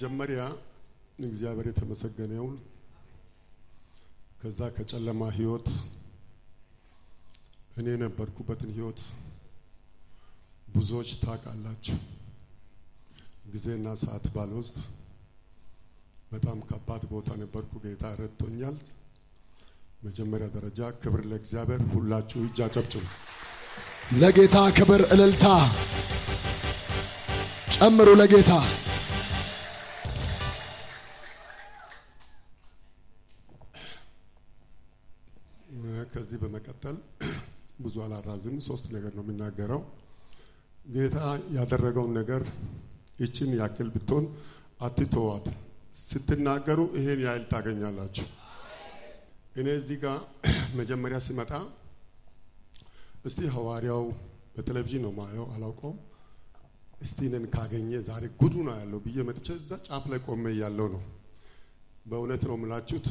በመጀመሪያ እግዚአብሔር የተመሰገነ ይሁን ከዛ ከጨለማ ህይወት እኔ ነበርኩበትን ህይወት ብዙዎች ታውቃላችሁ ጊዜና ሰዓት ባልወስድ በጣም ከባድ ቦታ ነበርኩ ጌታ ረድቶኛል መጀመሪያ ደረጃ ክብር ለእግዚአብሔር ሁላችሁ እጅ አጨብጭቡ ለጌታ ክብር እልልታ ጨምሩ ለጌታ ከዚህ በመቀጠል ብዙ አላራዝም ሶስት ነገር ነው የምናገረው ጌታ ያደረገው ነገር እቺን ያክል ብትሆን አትተዋት ስትናገሩ ይሄን ያህል ታገኛላችሁ እኔ እዚህ ጋር መጀመሪያ ሲመጣ እስቲ ሐዋርያው በቴሌቪዥን ነው ማየው አላውቀው እስቲ ነን ካገኘ ዛሬ ጉዱ ነው ያለው ብዬ መጥቼ እዛ ጫፍ ላይ ቆመ ያለው ነው በእውነት ነው ምላችሁት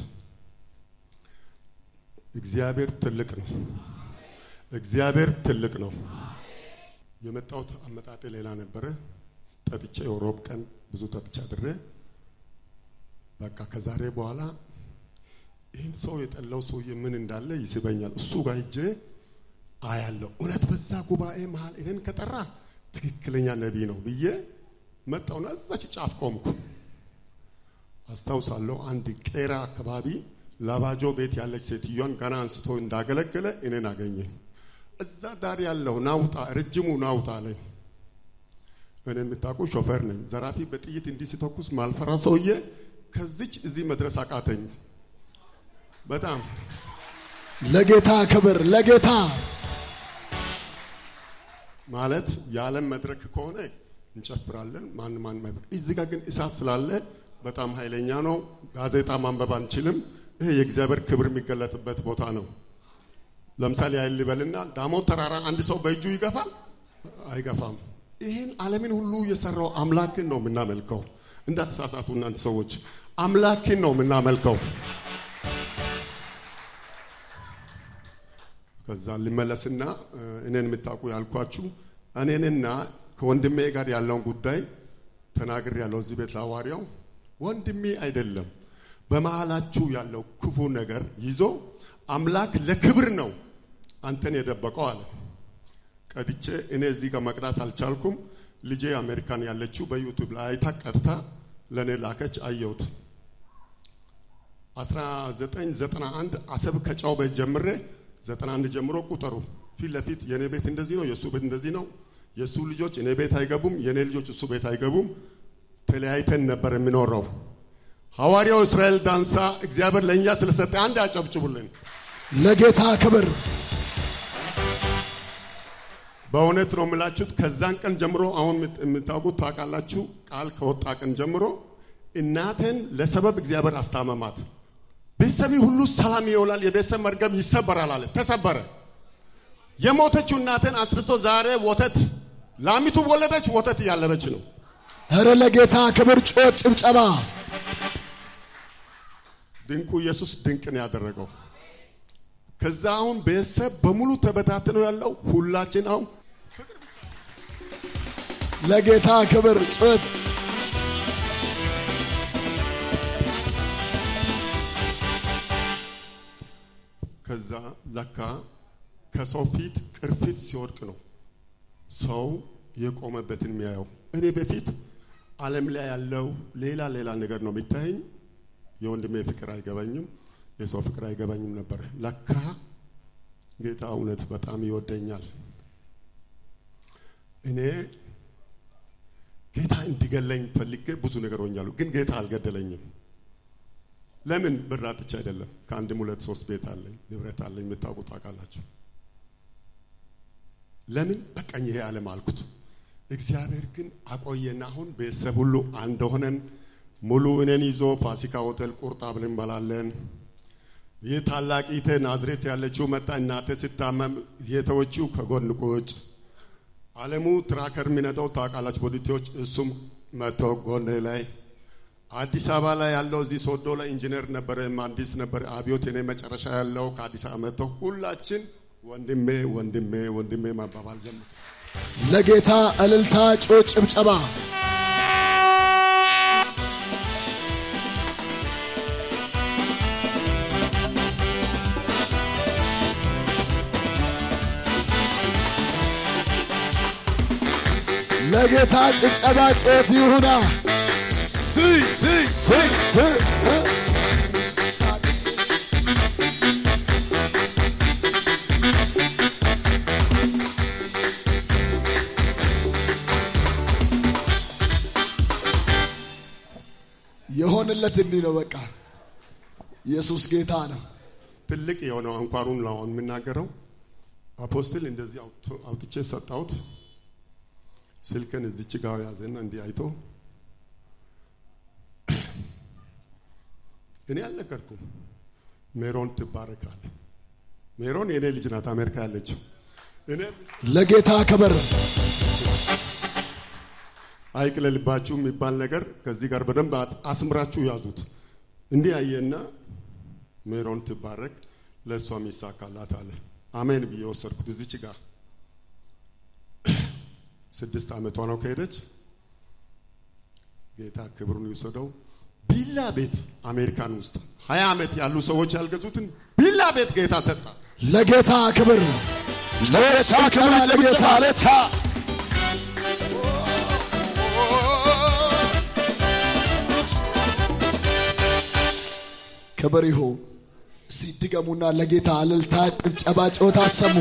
እግዚአብሔር ትልቅ ነው እግዚአብሔር ትልቅ ነው የመጣሁት አመጣጤ ሌላ ነበር ጠጥቼ ሮብ ቀን ብዙ ጠጥቼ አድሬ በቃ ከዛሬ በኋላ ይሄን ሰው የጠላው ሰው ምን እንዳለ ይስበኛል እሱ ጋር ሄጄ አያለው እውነት በዛ ጉባኤ መሃል እኔን ከጠራ ትክክለኛ ነብይ ነው ብዬ መጣውና እዛች ጫፍ ቆምኩ አስታውሳለሁ አንድ ቄራ አካባቢ ላባጆ ቤት ያለች ሴትዮን ገና አንስቶ እንዳገለገለ እኔን አገኘ እዛ ዳር ያለው ናውጣ ረጅሙ ናውጣ ላይ እኔን ምታቁ ሾፌር ነኝ ዘራፊ በጥይት እንዲስተኩስ ማልፈራ ሰውዬ ከዚች እዚህ መድረስ አቃተኝ በጣም ለጌታ ክብር ለጌታ ማለት ያለም መድረክ ከሆነ እንጨፍራለን ማን ማይበር እዚህ ጋር ግን እሳት ስላለ በጣም ኃይለኛ ነው ጋዜጣ ማንበብ አንችልም ይሄ የእግዚአብሔር ክብር የሚገለጥበት ቦታ ነው ለምሳሌ አይል ይበልና ዳሞት ተራራ አንድ ሰው በእጁ ይገፋል አይገፋም ይሄን ዓለምን ሁሉ የሰራው አምላክን ነው የምናመልከው እንዳትሳሳቱ እናንተ ሰዎች አምላክን ነው የምናመልከው ከዛ ልመለስና እኔን ምታቁ ያልኳችሁ እኔንና ከወንድሜ ጋር ያለውን ጉዳይ ተናግር ያለው እዚህ ቤት ሐዋርያው ወንድሜ አይደለም በመሃላችሁ ያለው ክፉ ነገር ይዞ አምላክ ለክብር ነው አንተን የደበቀው አለ ቀድቼ እኔ እዚህ ጋር መቅራት አልቻልኩም ልጄ አሜሪካን ያለችው በዩቲዩብ ላይ ታቀርታ ለኔ ላከች አየሁት 1991 አሰብ ከጫው ቤት ጀምሬ 91 ጀምሮ ቁጥሩ ፊት ለፊት የኔ ቤት እንደዚህ ነው የሱ ቤት እንደዚህ ነው የሱ ልጆች እኔ ቤት አይገቡም የኔ ልጆች እሱ ቤት አይገቡም ተለያይተን ነበር የሚኖረው ሐዋርያው እስራኤል ዳንሳ እግዚአብሔር ለኛ ስለሰጠ አንድ አጨብጭቡልን ለጌታ ክብር በእውነት ነው ምላችሁት ከዛን ቀን ጀምሮ አሁን የምታውቁት ታውቃላችሁ ቃል ከወጣ ቀን ጀምሮ እናቴን ለሰበብ እግዚአብሔር አስታመማት ቤተሰቤ ሁሉ ሰላም ይሆናል የቤተሰብ መርገም ይሰበራል አለ ተሰበረ የሞተችው እናቴን አስርቶ ዛሬ ወተት ላሚቱ ወለደች ወተት ያለበች ነው ኧረ ለጌታ ክብር ጮት ጭብጨባ ድንቁ ኢየሱስ ድንቅን ያደረገው ከዛ አሁን ቤተሰብ በሙሉ ተበታትነው ያለው ሁላችን አሁን ለጌታ ክብር ጮት ከዛ ለካ ከሰው ፊት ቅርፊት ሲወድቅ ነው ሰው የቆመበትን የሚያየው እኔ በፊት ዓለም ላይ ያለው ሌላ ነገር ነው የሚታየኝ የወንድሜ ፍቅር አይገባኝም የሰው ፍቅር አይገባኝም ነበር ለካ ጌታ እውነት በጣም ይወደኛል እኔ ጌታ እንዲገለኝ ፈልጌ ብዙ ነገር ሆኛለሁ ግን ጌታ አልገደለኝም ለምን ብራጥቻ አይደለም ከአንድም ሁለት ሶስት ቤት አለኝ ንብረት አለኝ የምታውቁት አቃላችሁ ለምን በቃኝ ይሄ ዓለም አልኩት እግዚአብሔር ግን አቆየና አሁን ቤተሰብ ሁሉ አንድ ሆነን ሙሉ እኔን ይዞ ፋሲካ ሆቴል ቁርጥ አብረን እንበላለን የታላቂቴ ናዝሬት ያለችው መጣ እናቴ ስታመም የተወችው ከጎን ቁጭ ዓለሙ ትራከር ሚነዳው ታውቃላችሁ ቦዲቲዎች እሱም መጥቶ ጎን ላይ አዲስ አበባ ላይ ያለው እዚህ ሶዶ ላይ ኢንጂነር ነበር ማንዲስ ነበር አብዮት የኔ መጨረሻ ያለው ከአዲስ አበባ መጥቶ ሁላችን ወንድሜ ማባባል ጀመረ ለጌታ እልልታ ጮጭብጨባ ለጌታ ጭብጨባ ጮት ይሁና የሆነለት እንዲህ ነው በቃ ኢየሱስ ጌታ ነው ትልቅ የሆነው አንኳሩን ነው የምናገረው አፖስቶል እንደዚህ አውጥቼ ሰጣውት ስልከን እዚች ጋር ያዘና እንዲህ አይቶ እኔ አልነገርኩም ሜሮን ትባረካለ ሜሮን የኔ ልጅ ናት አሜሪካ ያለችው እኔ ለጌታ ክብር አይቅለልባችሁ የሚባል ነገር ከዚህ ጋር በደንብ አስምራችሁ ያዙት እንዲህ አየና ሜሮን ትባረክ ለሷም ይሳካላት አለ አሜን ብዬ ወሰድኩት እዚች ጋር 6 ዓመቷ ነው ከሄደች ጌታ ክብሩን ይወሰደው ቢላ ቤት አሜሪካን ውስጥ 20 ዓመት ያሉ ሰዎች ያልገዙትን ቢላ ቤት ጌታ ሰጣ ለጌታ ክብር ለጌታ ክብር ለጌታ ለታ ክብር ይሁን ሲድገሙና ለጌታ አለልታ ጭብጨባ ጮት አሰሙ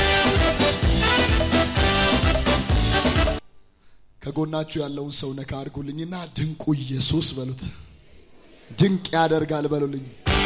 ከጎናችሁ ያለውን ሰው ነካ አድርጉልኝና ድንቁ ኢየሱስ በሉት ድንቅ ያደርጋል በሉልኝ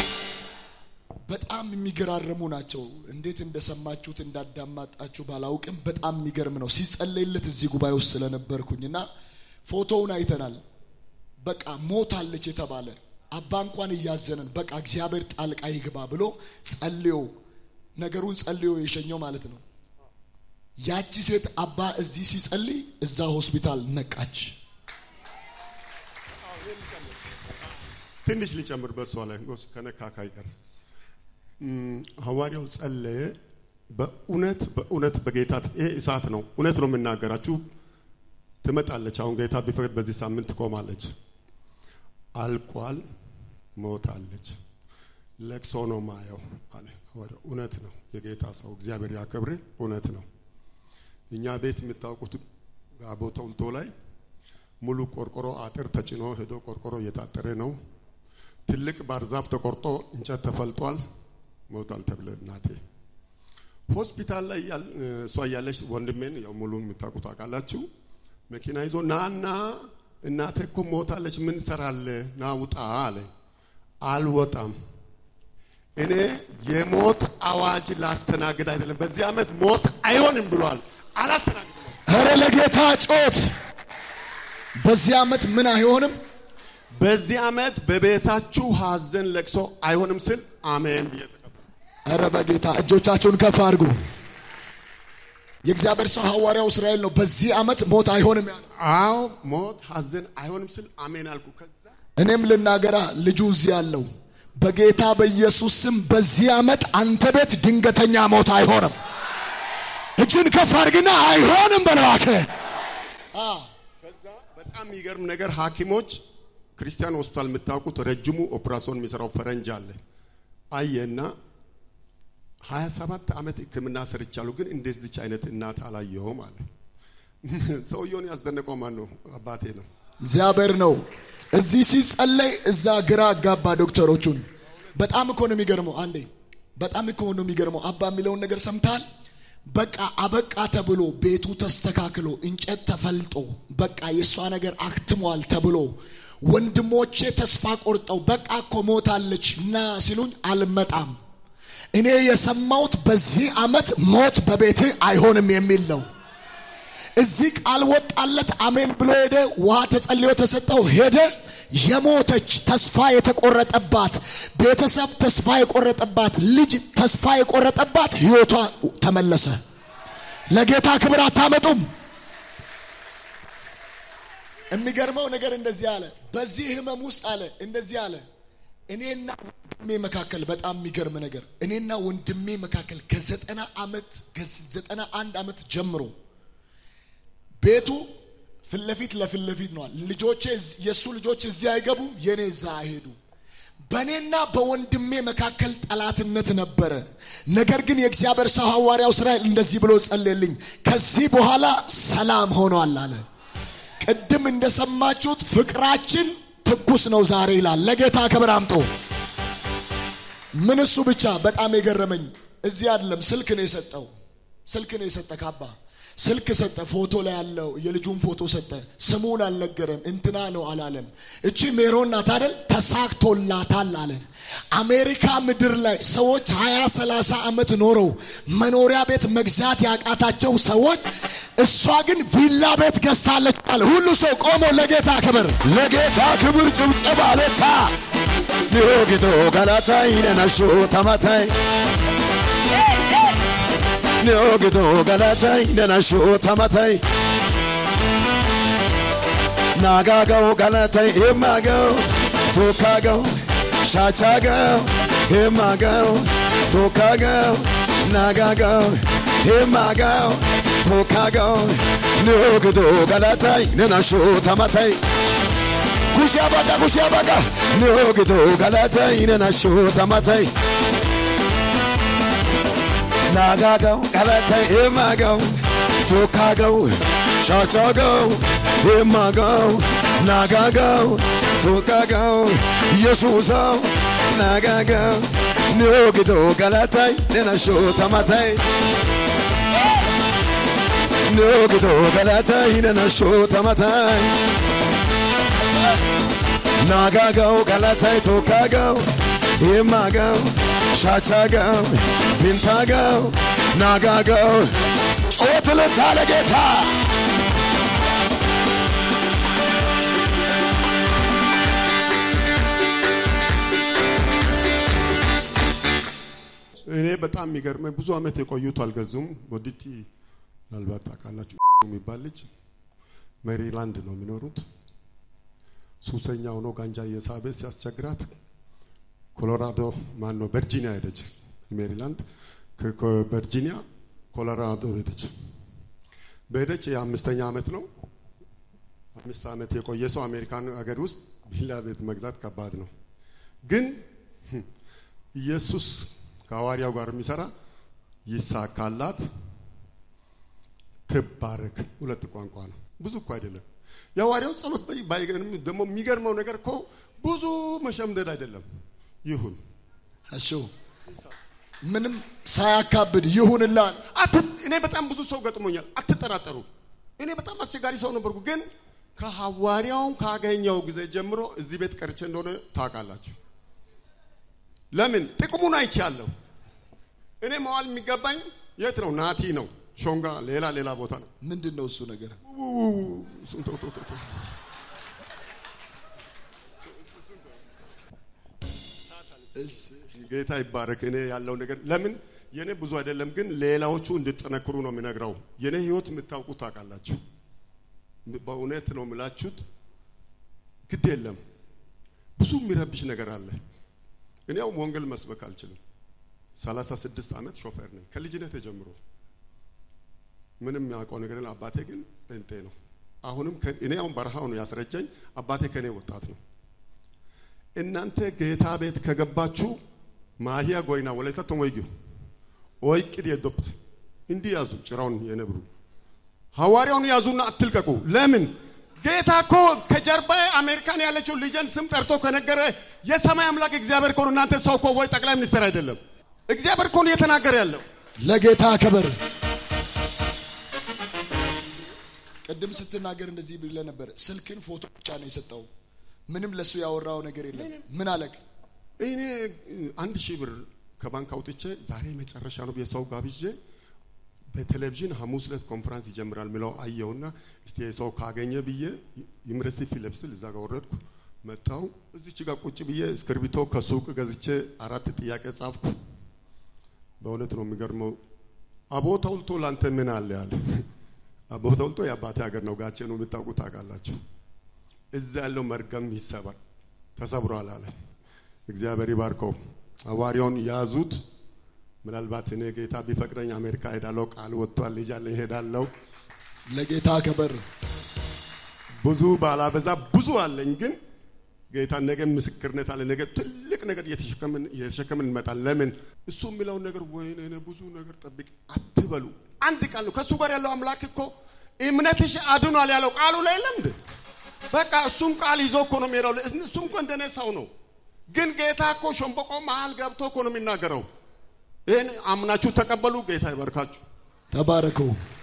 በጣም የሚገራረሙ ናቸው እንዴት እንደሰማችሁት እንዳዳማጣችሁ ባላውቅም በጣም የሚገርም ነው ሲጸለይለት እዚህ ጉባኤ ውስጥ ስለነበርኩኝና ፎቶውን አይተናል በቃ ሞታለች የተባለ አባ እንኳን ያዘነን በቃ እግዚአብሔር ጣልቃ ይግባ ብሎ ጸልዮ ነገሩን ጸልዮ የሸኘው ማለት ነው ያቺ ሴት አባ እዚህ ሲጸልይ እዛ ሆስፒታል ነቃች ትንሽ ሊጨምር በሷ ላይ ከነካካ ይቀር ሐዋርያው ጸለየ በእውነት በጌታ ይሄ እሳት ነው እውነት ነው የምናገራችሁ ትመጣለች አሁን ጌታ ቢፈቅድ በዚህ ሳምንት ቆማለች አልቋል ሞታለች ለቅሶ ነው ማየው አለ ሐዋርያው እውነት ነው የጌታ ሰው እግዚአብሔር ያከብር እውነት ነው እኛ ቤት የምታውቁት ጋቦቶልቶ ላይ ሙሉ ቆርቆሮ አጥር ተጭኖ ሄዶ ቆርቆሮ እየታጠረ ነው ትልቅ ባርዛፍ ተቆርጦ እንጨት ተፈልጧል ሞታል ተብለ እናቴ ሆስፒታል ላይ እሷ ያለች ወንድሜን ያው ሙሉ የምታውቁት አቃላችሁ መኪና ይዞ ናና እናቴ እኮ ሞታለች ምን ሰራለ ናውጣ አለ አልወጣም እኔ የሞት አዋጅ ላስተናግድ አይደለም በዚህ አመት ሞት አይሆንም ብሏል አላስተናግድም ኧረ ለጌታ ጮት በዚህ አመት ምን አይሆንም በዚህ አመት በቤታችሁ ሐዘን ለቅሶ አይሆንም ስል አሜን ብየተቀበል ኧረ በጌታ እጆቻችሁን ከፍ አድርጉ የእግዚአብሔር ሰው ሐዋርያው እስራኤል ነው በዚህ አመት ሞት አይሆንም ያለው አዎ ሞት ሐዘን አይሆንም ስል አሜን አልኩ ከዛ እኔም ልናገራ ልጁ እዚህ ያለው በጌታ በኢየሱስ ስም በዚህ አመት አንተ ቤት ድንገተኛ ሞት አይሆንም እጅን ከፍ አድርግና አይሆንም በለዋከ ከዛ በጣም የሚገርም ነገር ሐኪሞች ክርስቲያን ሆስፒታል የምታውቁት ረጅሙ ኦፕራሲዮን የሚሰራው ፈረንጅ አለ አየና 27 ዓመት ሕክምና ሰርቻለሁ ግን እንደዚህ አይነት እናት አላየሁም አለ ሰውየውን ያስደነቀው ማን ነው አባቴ ነው እግዚአብሔር ነው እዚህ ሲጸለይ እዛ ግራ ጋባ ዶክተሮቹን በጣም እኮ ነው የሚገርመው አንዴ በጣም እኮ ነው የሚገርመው አባ የሚለውን ነገር ሰምታል በቃ አበቃ ተብሎ ቤቱ ተስተካክሎ እንጨት ተፈልጦ በቃ የሷ ነገር አክትሟል ተብሎ ወንድሞቼ ተስፋ ቆርጠው በቃ እኮ ሞታለች ና ሲሉኝ አልመጣም እኔ የሰማሁት በዚህ አመት ሞት በቤት አይሆንም የሚል ነው እዚህ ቃል ወጣለት አሜን ብሎ ሄደ ውሃ ተጸልዮ ተሰጠው ሄደ የሞተች ተስፋ የተቆረጠባት ቤተሰብ ተስፋ የቆረጠባት ልጅ ተስፋ የቆረጠባት ህይወቷ ተመለሰ ለጌታ ክብር አታመጡም የሚገርመው ነገር እንደዚህ አለ በዚህ ህመም ውስጥ አለ እንደዚህ አለ እኔና ወንድሜ መካከል በጣም የሚገርም ነገር እኔና ወንድሜ መካከል ከ91 ዓመት ጀምሮ ቤቱ ፍለፊት ለፍለፊት ነው ልጆቼ የሱ ልጆች እዚህ አይገቡ የኔ እዛ አይሄዱ በኔና በወንድሜ መካከል ጠላትነት ነበረ ነገር ግን የእግዚአብሔር ሰው ሐዋርያው እስራኤል እንደዚህ ብሎ ጸለየልኝ ከዚህ በኋላ ሰላም ሆኗል አለ ቅድም እንደሰማችሁት ፍቅራችን ትኩስ ነው ዛሬ ይላል። ለጌታ ክብር አምጡ። ምን እሱ ብቻ በጣም የገረመኝ እዚህ አይደለም ስልክ ነው የሰጠው። ስልክ ነው የሰጠ ካባ ስልክ ሰጠ። ፎቶ ላይ ያለው የልጁን ፎቶ ሰጠ። ስሙን አልነገረም። እንትና ነው አላለም። እቺ ሜሮን ናት አይደል? ተሳክቶላታል አለ። አሜሪካ ምድር ላይ ሰዎች 20-30 ዓመት ኖረው መኖሪያ ቤት መግዛት ያቃታቸው ሰዎች እሷ ግን ቪላ ቤት ገዝታለች አለ። ሁሉ ሰው ቆሞ ለጌታ ክብር ጭብጨባ አለታ ኒዮጊቶ ጋላታይ ነናሾ ተማታይ ኒዮጊቶ ጋላታይ ነናሾ ተማታይ ናጋጋው ጋላታይ ኤማጋው ቶካጋው ሻቻጋው ኤማጋው ቶካጋው ናጋጋው ኤማጋው ቶካጋው ኒዮጊቶ ጋላታይ ነናሾ ተማታይ ኩሽያ ባጋ ኒዮጊቶ ጋላታይ ነናሾ ተማታይ ናጋጋው ጋላታይ ኤማጋው ቶካጋው ሻቻጋው ኤማጋው ናጋጋው ቶካጋው ኢየሱሳው ናጋጋው ኒዮጊቶ ጋላታይ ነናሾ ተማታይ ኒዮጊቶ ጋላታይ ነናሾ ተማታይ ናጋጋው ጋላታይ ቶካጋው ኤማጋው ሻቻጋው ቢንታጋው ናጋጋው ጾት ለታለ ጌታ እኔ በጣም የሚገርመኝ ብዙ አመት የቆዩት አልገዙም። ቦዲቲ ምናልባት ታውቃላችሁ የሚባል ልጅ ሜሪላንድ ነው የሚኖሩት። ሱሰኛ ሆኖ ጋንጃ እየሳበ ሲያስቸግራት ኮሎራዶ ማነው ቨርጂኒያ ሄደች። ሜሪላንድ ከቨርጂኒያ ኮሎራዶ ሄደች። በሄደች የ5ኛ አመት ነው። 5 አመት የቆየ ሰው አሜሪካን ሀገር ውስጥ ቪላ ቤት መግዛት ከባድ ነው። ግን ኢየሱስ ከሐዋርያው ጋር የሚሰራ ይሳካላት ትባረክ። ሁለት ቋንቋ ነው፣ ብዙ እኮ አይደለም። የሐዋርያው ጸሎት ባይገርም ደግሞ የሚገርመው ነገር እኮ ብዙ መሸምደድ አይደለም። ይሁን እሺ ምንም ሳያካብድ ይሁንላል። እኔ በጣም ብዙ ሰው ገጥሞኛል፣ አትጠራጠሩ። እኔ በጣም አስቸጋሪ ሰው ነበርኩ። ግን ከሐዋርያው ካገኘው ጊዜ ጀምሮ እዚህ ቤት ቀርቼ እንደሆነ ታውቃላችሁ። ለምን ጥቅሙን አይቻለሁ። እኔ መዋል የሚገባኝ የት ነው? ናቲ ነው፣ ሾንጋ፣ ሌላ ቦታ ነው። ምንድነው እሱ ነገር? ጌታ ይባረክ። እኔ ያለው ነገር ለምን የኔ ብዙ አይደለም፣ ግን ሌላዎቹ እንድትጠነክሩ ነው የሚነግራው። የኔ ህይወት የምታውቁት ታውቃላችሁ። በእውነት ነው የምላችሁት። ግድ የለም ብዙ የሚረብሽ ነገር አለ። እኔ ያው ወንጌል መስበክ አልችልም። 36 አመት ሾፌር ነኝ ከልጅነት ጀምሮ። ምንም ያውቀው ነገር የለም። አባቴ ግን ጴንጤ ነው። አሁንም እኔ አሁን በረሃው ነው ያስረጀኝ። አባቴ ከኔ ወጣት ነው። እናንተ ጌታ ቤት ከገባችሁ ማሂያ ጎይና ወለታ ተሞይጉ ወይቅድ የዶፕት እንዲህ ያዙ ጭራውን የነብሩ ሐዋርያውን ያዙና አትልቀቁ። ለምን? ጌታ እኮ ከጀርባዬ አሜሪካን ያለችው ልጅን ስም ጠርቶ ከነገረ የሰማይ አምላክ እግዚአብሔር እኮ ነው። እናንተ ሰው እኮ ወይ ጠቅላይ ሚኒስትር አይደለም። እግዚአብሔር እኮ ነው እየተናገረ ያለው። ለጌታ ክብር። ቅድም ስትናገር እንደዚህ ብለ ነበር። ስልክን ፎቶ ብቻ ነው የሰጠው። ምንም ለሱ ያወራው ነገር የለም። ምን አለክ? እኔ 1000 ብር ከባንክ አውጥቼ ዛሬ መጨረሻ ነው የሰው ጋብዤ በቴሌቪዥን ሐሙስ ዕለት ኮንፈረንስ ይጀምራል ምለው አየውና እስቲ ሰው ካገኘ ብዬ ዩኒቨርሲቲ ፊሊፕስል እዛ ጋር ወረድኩ። መጣው እዚች ጋር ቁጭ ብዬ እስክሪብቶ ከሱቅ ገዝቼ 4 ጥያቄ ጻፍኩ። በእውነት ነው የሚገርመው። አቦታውልቶ ላንተ ምን አለ ያለ። አቦታውልቶ የአባቴ ሀገር ነው። ጋቼ ነው የምታውቁት ታውቃላችሁ። እዛ ያለው መርገም ይሰበር ተሰብሯል አለ። እግዚአብሔር ይባርከው። ሐዋርያውን ያዙት። ምናልባት እኔ ጌታ ቢፈቅደኝ አሜሪካ ሄዳለሁ። ቃል ወጥቷል። ልጅ አለ ሄዳለሁ። ለጌታ ክብር። ብዙ ባላበዛ ብዙ አለኝ። ግን ጌታ ነገ ምስክርነት አለ። ነገ ትልቅ ነገር እየተሸከምን እንመጣለን። ለምን? እሱ የሚለው ነገር ወይኔ ብዙ ነገር ጠብቅ አትበሉ። አንድ ቃል ነው። ከሱ ጋር ያለው አምላክ እኮ እምነትሽ አድኗል ያለው ቃሉ ላይ ለምድ በቃ እሱም ቃል ይዞ እኮ ነው የሚሄደው እሱም እኮ እንደነ ሰው ነው ግን ጌታ እኮ ሸምበቆ መሃል ገብቶ እኮ ነው የሚናገረው ይሄን አምናችሁ ተቀበሉ ጌታ ይባርካችሁ ተባረኩ